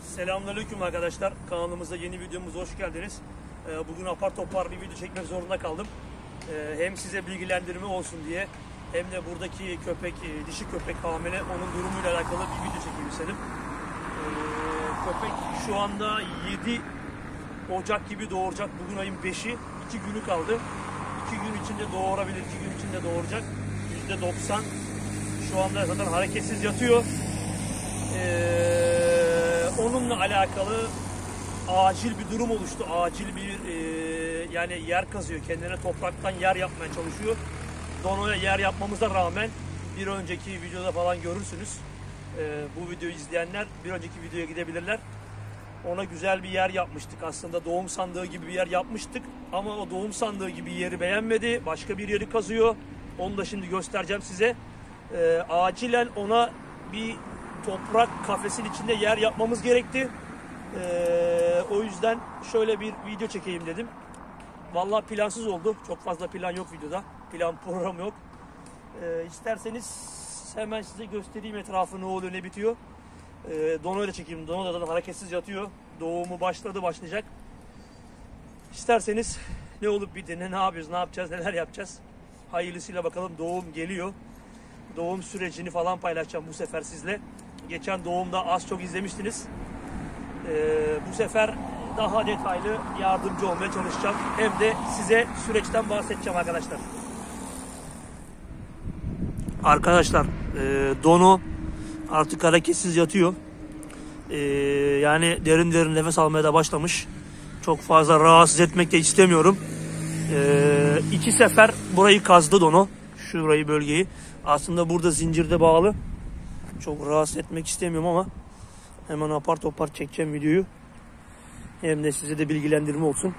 Selamünaleyküm arkadaşlar. Kanalımıza yeni videomuza hoş geldiniz. Bugün apar topar bir video çekmek zorunda kaldım. Hem size bilgilendirme olsun diye hem de buradaki köpek, dişi köpek hamile, onun durumuyla alakalı bir video çekeyim istedim. Köpek şu anda 7 Ocak gibi doğuracak. Bugün ayın 5'i. 2 günü kaldı. 2 gün içinde doğurabilir. 2 gün içinde doğuracak. %90. Şu anda zaten hareketsiz yatıyor. Onunla alakalı acil bir durum oluştu. Acil bir yani yer kazıyor. Kendine topraktan yer yapmaya çalışıyor. Dono'ya yer yapmamıza rağmen bir önceki videoda falan görürsünüz. Bu videoyu izleyenler bir önceki videoya gidebilirler. Ona güzel bir yer yapmıştık. Aslında doğum sandığı gibi bir yer yapmıştık. Ama o doğum sandığı gibi yeri beğenmedi. Başka bir yeri kazıyor. Onu da şimdi göstereceğim size. Acilen ona bir toprak kafesin içinde yer yapmamız gerekti. O yüzden şöyle bir video çekeyim dedim. Vallahi plansız oldu. Çok fazla plan yok videoda. Plan program yok. İsterseniz hemen size göstereyim etrafı, ne oluyor ne bitiyor. Dono'yu da çekeyim. Dono da hareketsiz yatıyor. Doğumu başlayacak. İsterseniz ne olup bittiğini, ne yapıyoruz, ne yapacağız, neler yapacağız. Hayırlısıyla bakalım, doğum geliyor. Doğum sürecini falan paylaşacağım bu sefer sizle. Geçen doğumda az çok izlemiştiniz. Bu sefer daha detaylı yardımcı olmaya çalışacağım. Hem de size süreçten bahsedeceğim arkadaşlar. Arkadaşlar Dono artık hareketsiz yatıyor. Yani derin derin nefes almaya da başlamış. Çok fazla rahatsız etmek de istemiyorum. 2 sefer burayı kazdı Dono. Şurayı, bölgeyi. Aslında burada zincirde bağlı. Çok rahatsız etmek istemiyorum ama hemen apar topar çekeceğim videoyu. Hem de size de bilgilendirme olsun.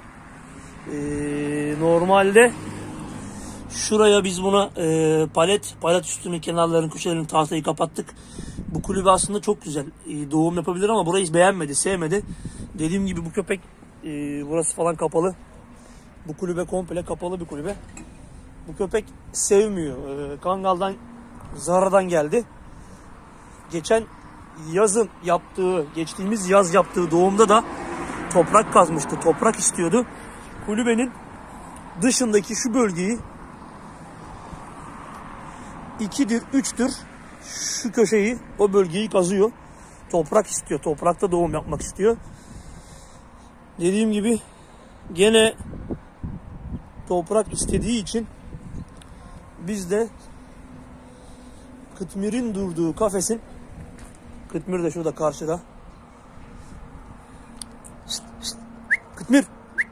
Normalde şuraya biz buna palet üstünü, kenarlarını, köşelerini, tahtayı kapattık. Bu kulübe aslında çok güzel. Doğum yapabilir ama burayı beğenmedi, sevmedi. Dediğim gibi bu köpek burası falan kapalı. Bu kulübe komple kapalı bir kulübe. Bu köpek sevmiyor. Kangal'dan, Zara'dan geldi. Geçtiğimiz yaz yaptığı doğumda da toprak kazmıştı. Toprak istiyordu. Kulübenin dışındaki şu bölgeyi 2'dir, 3'tür şu köşeyi, o bölgeyi kazıyor. Toprak istiyor. Toprakta doğum yapmak istiyor. Dediğim gibi gene toprak istediği için biz de Kıtmir'in durduğu kafesin, Kıtmir de şurada karşıda. Kıtmir.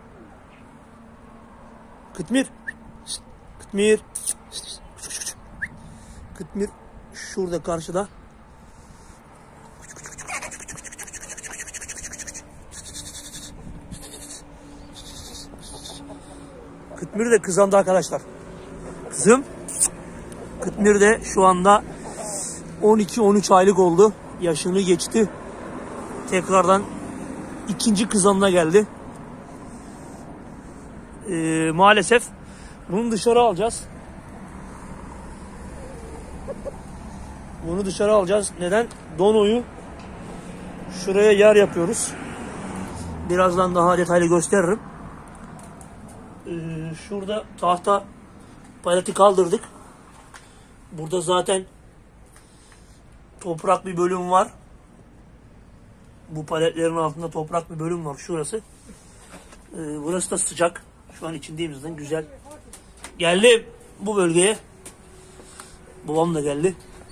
Kıtmir. Kıtmir. Kıtmir şurada karşıda. Kıtmir de kızandı arkadaşlar. Kızım. Kıtmir de şu anda 12-13 aylık oldu. Yaşını geçti. Tekrardan ikinci kızanına geldi. Maalesef bunu dışarı alacağız. Bunu dışarı alacağız. Neden? Dono'yu şuraya yer yapıyoruz. Birazdan daha detaylı gösteririm. Şurada tahta paleti kaldırdık. Burada zaten toprak bir bölüm var. Bu paletlerin altında toprak bir bölüm var. Şurası. Burası da sıcak. Şu an içindeyim zaten. Güzel. Geldim bu bölgeye. Babam da geldi.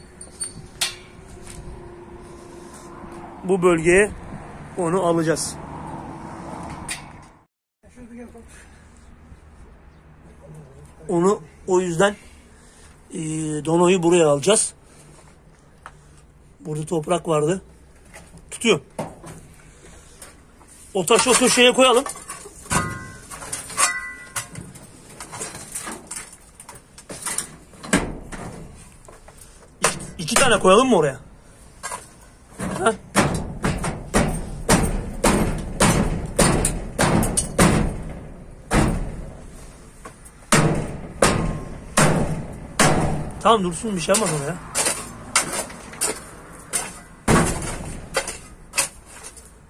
Bu bölgeye onu alacağız. Onu o yüzden Dono'yu buraya alacağız. Burada toprak vardı. Tutuyor. O taşı o köşeye koyalım. İki tane koyalım mı oraya? Ha? Tamam dursun, bir şey yapmaz ona ya.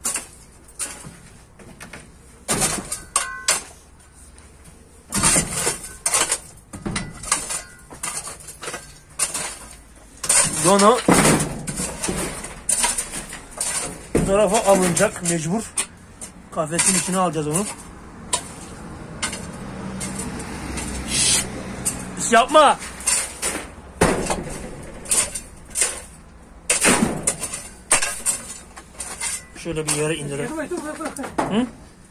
Dono bu tarafa alınacak mecbur. Kafesin içine alacağız onu. Şşş, yapma. Şöyle bir yere indirelim. Hı?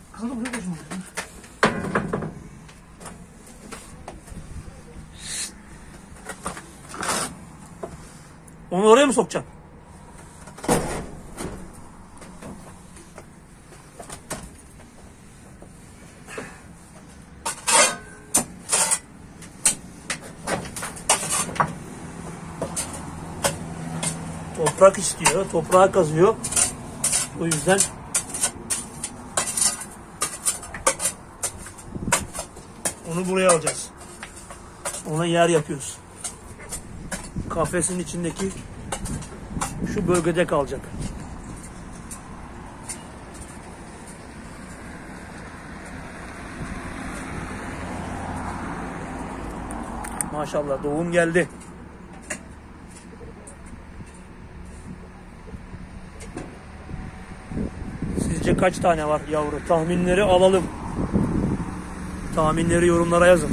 Onu oraya mı sokacaksın? Toprak istiyor. Toprağa kazıyor. O yüzden onu buraya alacağız. Ona yer yapıyoruz. Kafesin içindeki şu bölgede kalacak. Maşallah doğum geldi. Sizce kaç tane var yavru? Tahminleri alalım. Tahminleri yorumlara yazın.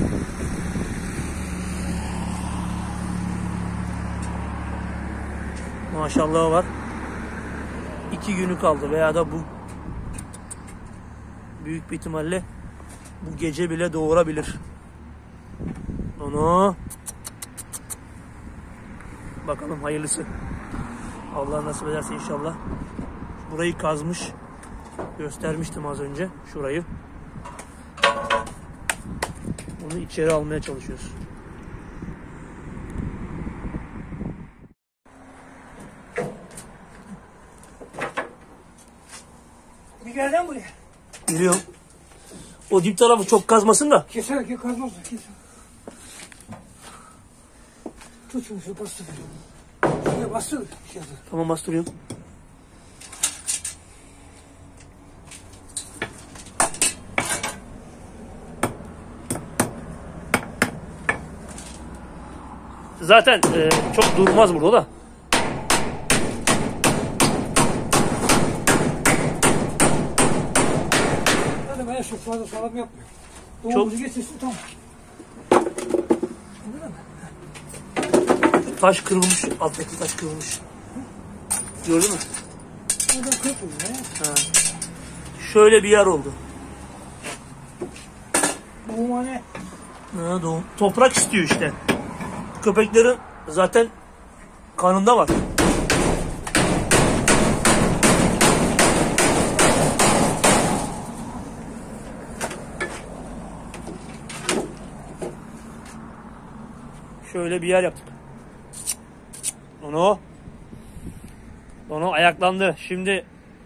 Maşallah var. 2 günü kaldı veya da bu büyük bir ihtimalle bu gece bile doğurabilir. Onu bakalım hayırlısı. Allah nasip ederse inşallah. Burayı kazmış. Göstermiştim az önce şurayı. Onu içeri almaya çalışıyoruz. Bir gelden buraya. Biliyorum. O dip tarafı çok kazmasın da. Keser ki kazmaz da keser. Tut şunu şu bastır. Şuraya bastır. Tamam bastırıyorum. Zaten çok durmaz burada da. Hadi ben çok fazla sağlam yapmıyor. Çok- Doğumuzu getirsin tamam. Taş kırılmış. Alttaki taş kırılmış. Gördün mü? Oradan kırpıyor ya. Ha. Şöyle bir yer oldu. Doğumhane. Ha, doğum. Toprak istiyor işte. Köpeklerin zaten kanında var. Şöyle bir yer yaptık. Onu ayaklandı. Şimdi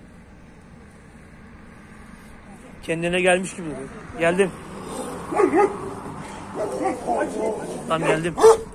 kendine gelmiş gibi duruyor. Geldim. Tam geldim.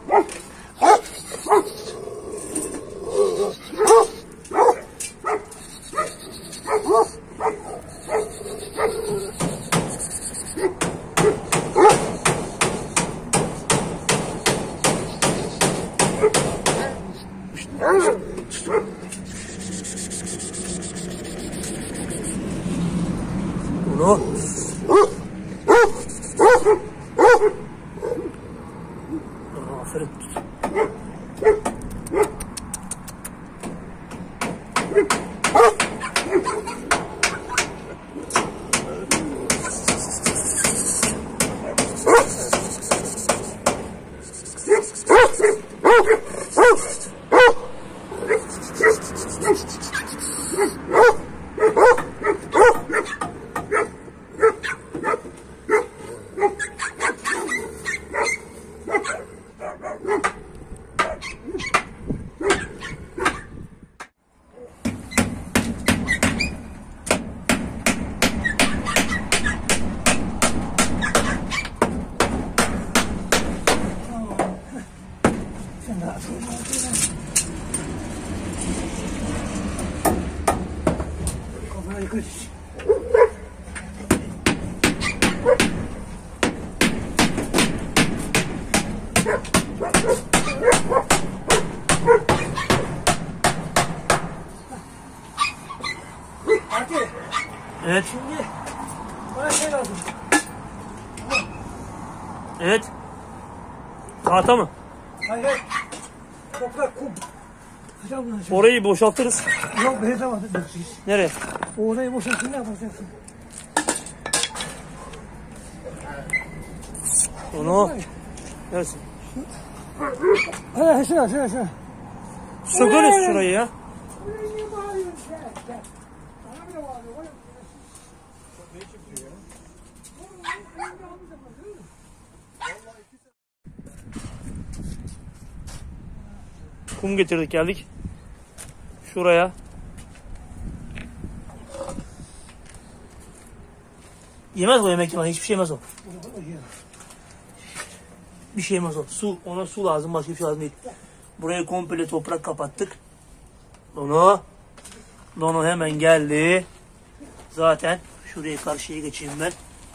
Bunu. Aferin. Kafana dikkat et. Fatih, Evet. şimdi bana şey lazım. Evet. Tahta mı? Hayır, hayır. Toprak, kum. Sıcak bunlar şimdi. Orayı boşaltırız. Yok, be zaman siz. Nereye? Orayı boşaltın, ne yapacaksın? Onu. Neresi? Ha, şuna. Sökeriz şurayı ya. Kum getirdik geldik. Şuraya. Yemez o yemek falan. Hiçbir şey yemez o. Bir şey yemez o. Su. Ona su lazım. Başka bir şey lazım değil. Buraya komple toprak kapattık. Dono hemen geldi. Zaten şuraya karşıya geçeyim ben.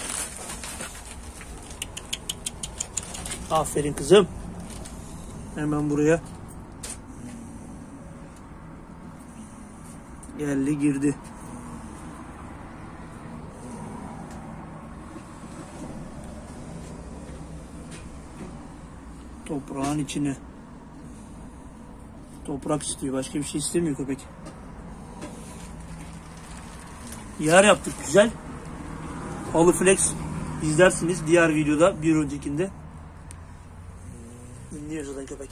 Aferin kızım. Hemen buraya. Geldi girdi. Toprağın içine. Toprak istiyor. Başka bir şey istemiyor köpek. Yer yaptık güzel. Halıflex izlersiniz diğer videoda, bir öncekinde. Dinliyor zaten köpek.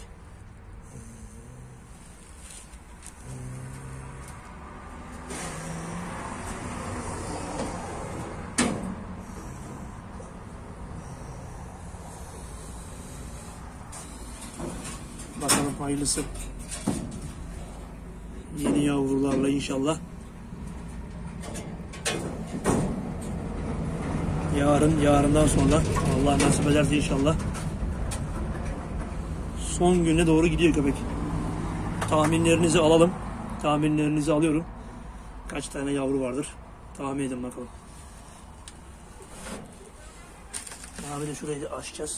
Bakalım hayırlısı. Yeni yavrularla inşallah. Yarından sonra Allah nasip ederse inşallah. Son güne doğru gidiyor köpek. Tahminlerinizi alalım. Tahminlerinizi alıyorum. Kaç tane yavru vardır? Tahmin edin bakalım. Abi de şurayı da açacağız.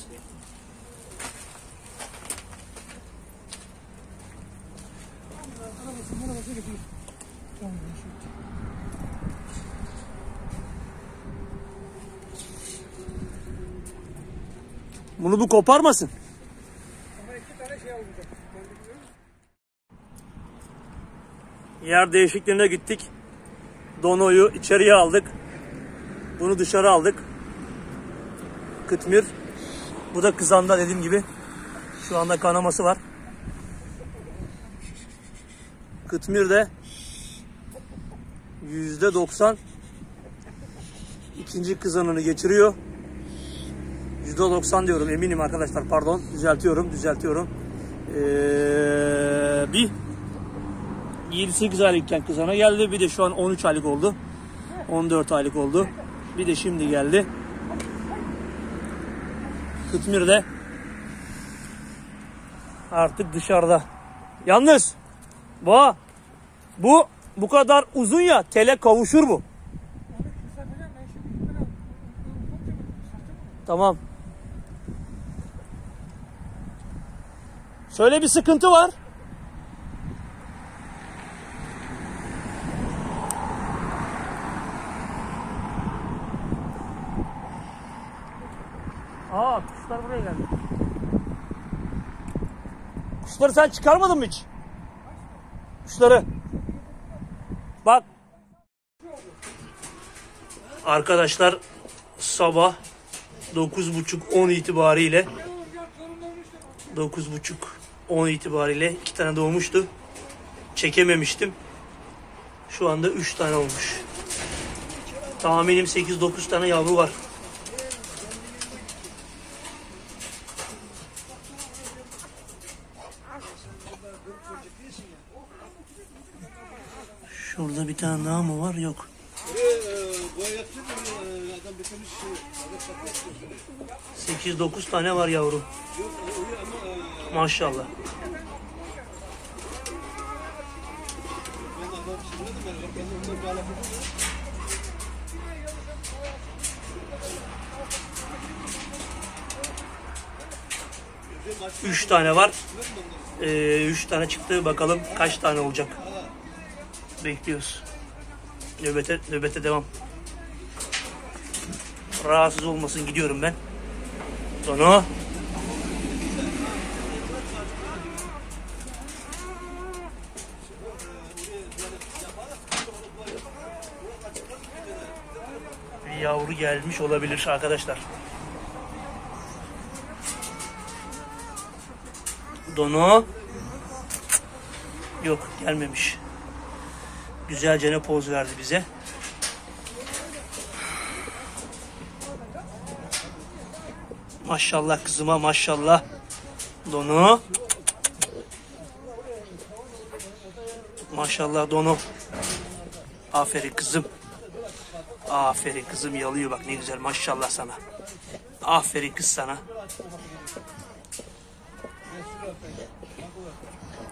Bunu bu koparmasın. Yer değişikliğine gittik. Dono'yu içeriye aldık. Bunu dışarı aldık. Kıtmir. Bu da kızanda dediğim gibi. Şu anda kanaması var. Kıtmir de %90 ikinci kızanını geçiriyor. %90 diyorum, eminim arkadaşlar, pardon, düzeltiyorum. Bir 7-8 aylıkken kızana geldi, bir de şu an 13 aylık oldu, 14 aylık oldu, bir de şimdi geldi. Kıtmir de artık dışarıda. Yalnız bu kadar uzun ya, tele kavuşur bu. Tamam. Şöyle bir sıkıntı var. Kuşlar buraya geldi. Kuşları sen çıkarmadın mı hiç? Kuşları. Bak. Arkadaşlar sabah 9.30-10 itibariyle 9.30-10 itibariyle 2 tane doğmuştu. Çekememiştim. Şu anda 3 tane olmuş. Tahminim 8-9 tane yavru var. Şurada bir tane daha mı var? Yok. 8-9 tane var yavru. Maşallah. Üç tane var. 3 tane çıktı. Bakalım kaç tane olacak. Bekliyoruz. Nöbete devam. Rahatsız olmasın, gidiyorum ben. Dono. Bir yavru gelmiş olabilir arkadaşlar. Dono. Yok, gelmemiş. Güzelce ne poz verdi bize. Maşallah kızıma, maşallah. Dono. Maşallah Dono. Aferin kızım. Aferin kızım, yalıyor bak ne güzel, maşallah sana. Aferin kız sana.